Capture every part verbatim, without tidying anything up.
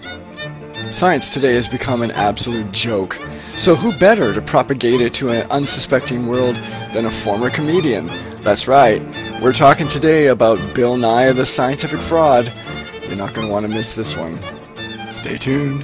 Science today has become an absolute joke, so who better to propagate it to an unsuspecting world than a former comedian? That's right, we're talking today about Bill Nye the Scientific Fraud. You're not going to want to miss this one. Stay tuned.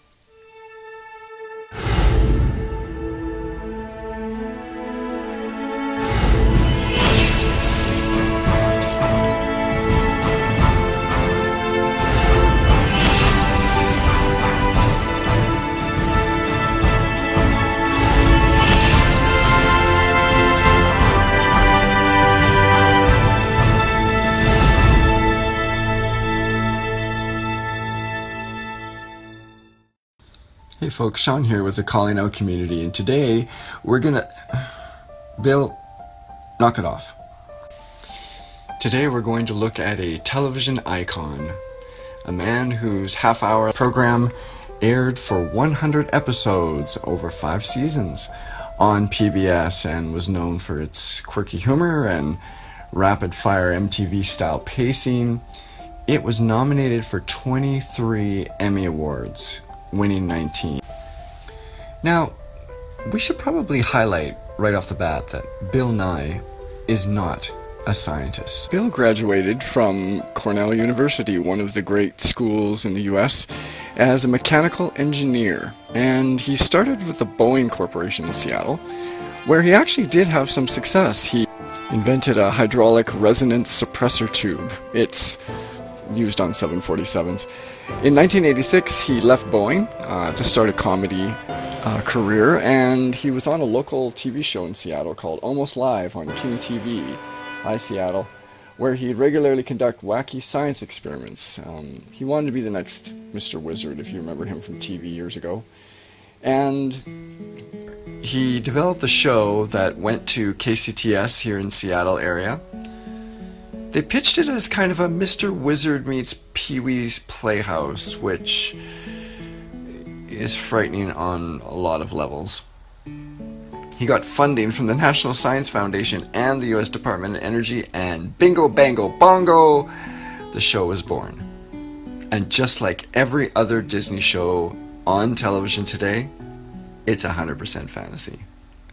Hey folks, Sean here with the CallOut community, and today we're gonna... Bill, knock it off. Today we're going to look at a television icon, a man whose half-hour program aired for one hundred episodes over five seasons on P B S and was known for its quirky humor and rapid-fire M T V-style pacing. It was nominated for twenty-three Emmy Awards, winning nineteen. Now, we should probably highlight right off the bat that Bill Nye is not a scientist. Bill graduated from Cornell University, one of the great schools in the U S, as a mechanical engineer, and he started with the Boeing Corporation in Seattle, where he actually did have some success. He invented a hydraulic resonance suppressor tube. It's used on seven forty-sevens. In nineteen eighty-six, he left Boeing uh, to start a comedy uh, career, and he was on a local T V show in Seattle called Almost Live on King T V, Hi Seattle, where he'd regularly conduct wacky science experiments. Um, he wanted to be the next Mister Wizard, if you remember him from T V years ago. And he developed a show that went to K C T S here in Seattle area. They pitched it as kind of a Mister Wizard meets Pee-wee's Playhouse, which is frightening on a lot of levels. He got funding from the National Science Foundation and the U S Department of Energy, and bingo bango bongo, the show was born. And just like every other Disney show on television today, it's one hundred percent fantasy.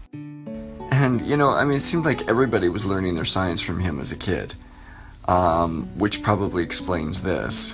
And, you know, I mean, it seemed like everybody was learning their science from him as a kid. Um, which probably explains this.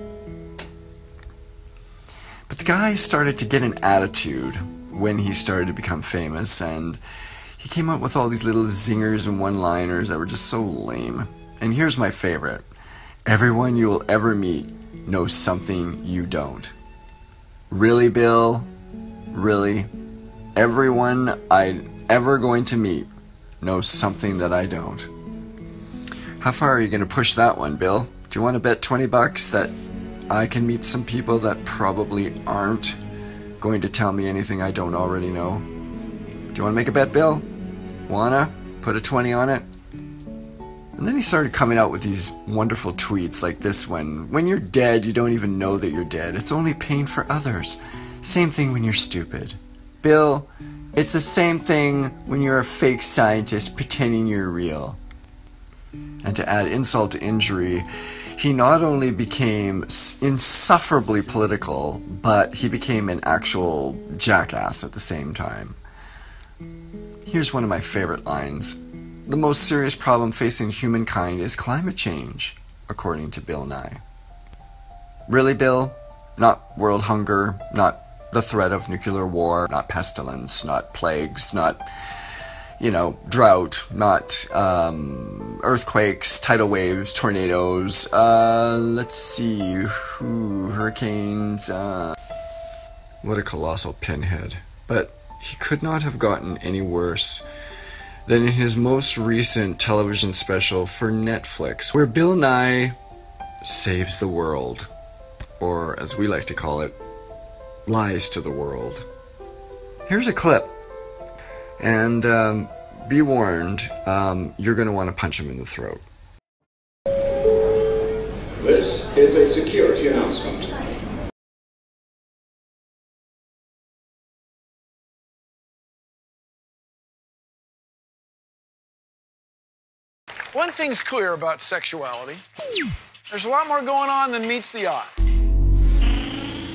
But the guy started to get an attitude when he started to become famous, and he came up with all these little zingers and one-liners that were just so lame. And here's my favorite. Everyone you will ever meet knows something you don't. Really, Bill? Really? Everyone I'm ever going to meet knows something that I don't. How far are you going to push that one, Bill? Do you want to bet twenty bucks that I can meet some people that probably aren't going to tell me anything I don't already know? Do you want to make a bet, Bill? Wanna? Put a twenty on it? And then he started coming out with these wonderful tweets like this one. When you're dead, you don't even know that you're dead. It's only pain for others. Same thing when you're stupid. Bill, it's the same thing when you're a fake scientist pretending you're real. And to add insult to injury, he not only became insufferably political, but he became an actual jackass at the same time. Here's one of my favorite lines. The most serious problem facing humankind is climate change, according to Bill Nye. Really, Bill? Not world hunger, not the threat of nuclear war, not pestilence, not plagues, not... you know, drought, not um, earthquakes, tidal waves, tornadoes, uh, let's see, who, hurricanes, uh... What a colossal pinhead. But he could not have gotten any worse than in his most recent television special for Netflix, where Bill Nye saves the world, or as we like to call it, lies to the world. Here's a clip. And um, be warned, um, you're going to want to punch him in the throat. This is a security announcement. One thing's clear about sexuality. There's a lot more going on than meets the eye.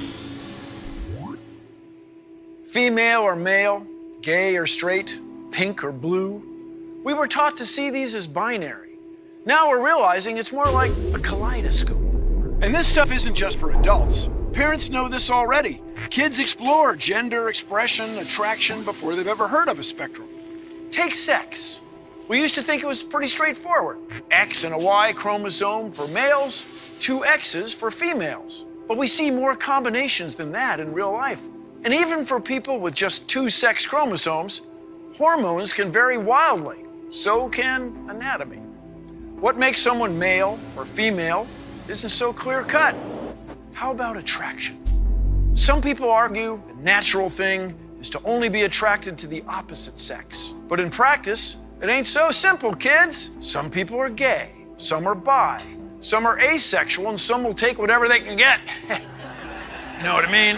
Female or male, gay or straight, pink or blue. We were taught to see these as binary. Now we're realizing it's more like a kaleidoscope. And this stuff isn't just for adults. Parents know this already. Kids explore gender, expression, attraction before they've ever heard of a spectrum. Take sex. We used to think it was pretty straightforward. X and a Y chromosome for males, two X's for females. But we see more combinations than that in real life. And even for people with just two sex chromosomes, hormones can vary wildly. So can anatomy. What makes someone male or female isn't so clear-cut. How about attraction? Some people argue the natural thing is to only be attracted to the opposite sex. But in practice, it ain't so simple, kids. Some people are gay, some are bi, some are asexual, and some will take whatever they can get. You know what I mean?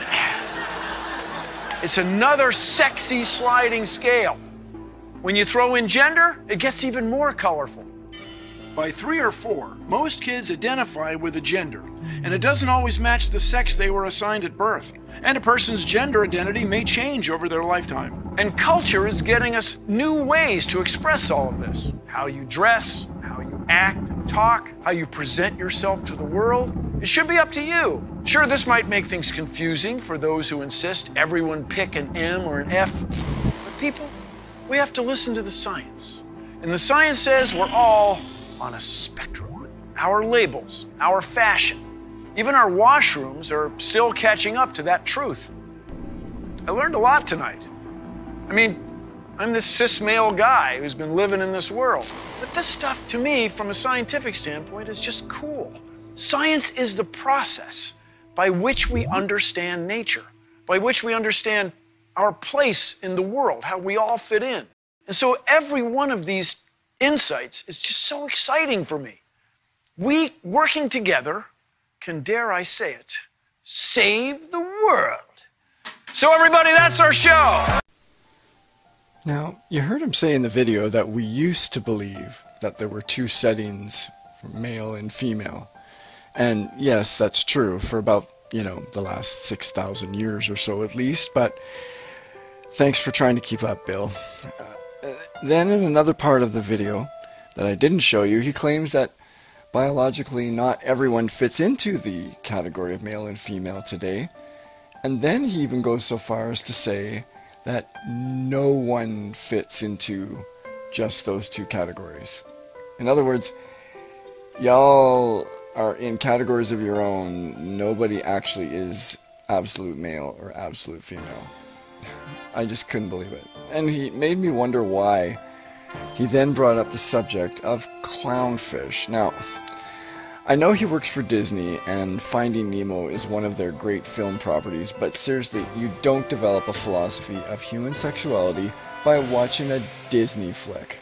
It's another sexy sliding scale. When you throw in gender, it gets even more colorful. By three or four, most kids identify with a gender, and it doesn't always match the sex they were assigned at birth. And a person's gender identity may change over their lifetime. And culture is getting us new ways to express all of this. How you dress, how you act and talk, how you present yourself to the world. It should be up to you. Sure, this might make things confusing for those who insist everyone pick an M or an F. But people, we have to listen to the science. And the science says we're all on a spectrum. Our labels, our fashion, even our washrooms are still catching up to that truth. I learned a lot tonight. I mean, I'm this cis male guy who's been living in this world. But this stuff, to me, from a scientific standpoint, is just cool. Science is the process by which we understand nature, by which we understand our place in the world, how we all fit in. And so every one of these insights is just so exciting for me. We, working together, can, dare I say it, save the world. So everybody, that's our show. Now, you heard him say in the video that we used to believe that there were two settings for male and female. And yes, that's true for about, you know, the last six thousand years or so at least, but thanks for trying to keep up, Bill. Uh, then in another part of the video that I didn't show you, he claims that biologically not everyone fits into the category of male and female today. And then he even goes so far as to say that no one fits into just those two categories. In other words, y'all are in categories of your own. Nobody actually is absolute male or absolute female. I just couldn't believe it. And he made me wonder why. He then brought up the subject of clownfish. Now, I know he works for Disney, and Finding Nemo is one of their great film properties, but seriously, you don't develop a philosophy of human sexuality by watching a Disney flick.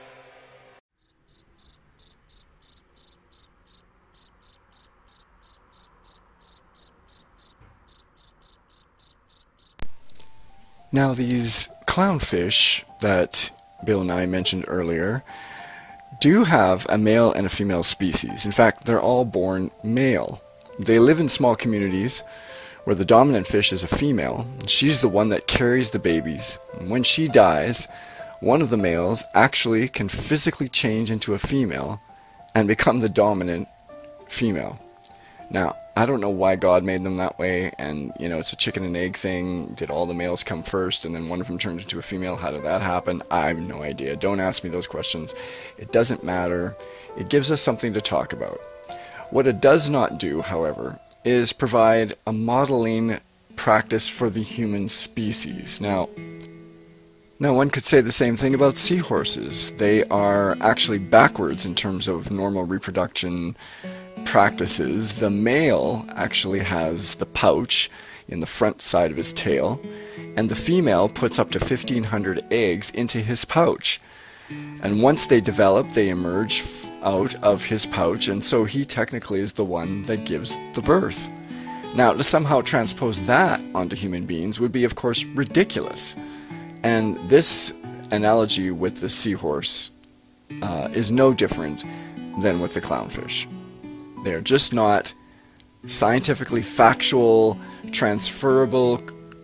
Now, these clownfish that Bill and I mentioned earlier do have a male and a female species. In fact, they're all born male. They live in small communities where the dominant fish is a female. She's the one that carries the babies. And when she dies, one of the males actually can physically change into a female and become the dominant female. Now, I don't know why God made them that way, and, you know, it's a chicken and egg thing. Did all the males come first, and then one of them turned into a female? How did that happen? I have no idea. Don't ask me those questions. It doesn't matter. It gives us something to talk about. What it does not do, however, is provide a modeling practice for the human species. Now, now, one could say the same thing about seahorses. They are actually backwards in terms of normal reproduction practices. The male actually has the pouch in the front side of his tail, and the female puts up to fifteen hundred eggs into his pouch. And once they develop, they emerge out of his pouch, and so he technically is the one that gives the birth. Now, to somehow transpose that onto human beings would be, of course, ridiculous. And this analogy with the seahorse uh, is no different than with the clownfish. They're just not scientifically factual, transferable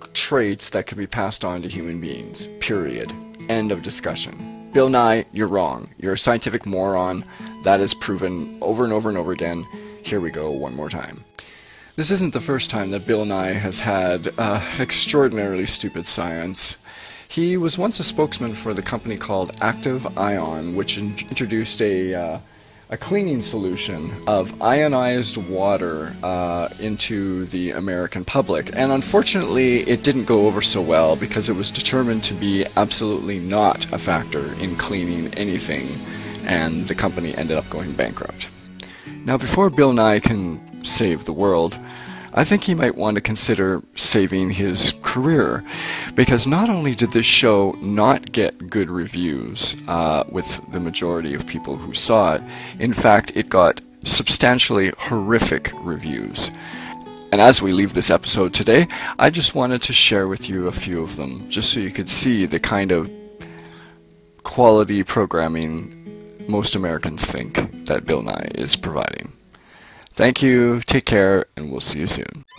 traits that can be passed on to human beings. Period. End of discussion. Bill Nye, you're wrong. You're a scientific moron. That is proven over and over and over again. Here we go one more time. This isn't the first time that Bill Nye has had uh, extraordinarily stupid science. He was once a spokesman for the company called Active Ion, which in introduced a, uh, a cleaning solution of ionized water uh, into the American public. And unfortunately, it didn't go over so well because it was determined to be absolutely not a factor in cleaning anything, and the company ended up going bankrupt. Now, before Bill Nye can save the world, I think he might want to consider saving his career, because not only did this show not get good reviews uh, with the majority of people who saw it, in fact it got substantially horrific reviews. And as we leave this episode today, I just wanted to share with you a few of them, just so you could see the kind of quality programming most Americans think that Bill Nye is providing. Thank you, take care, and we'll see you soon.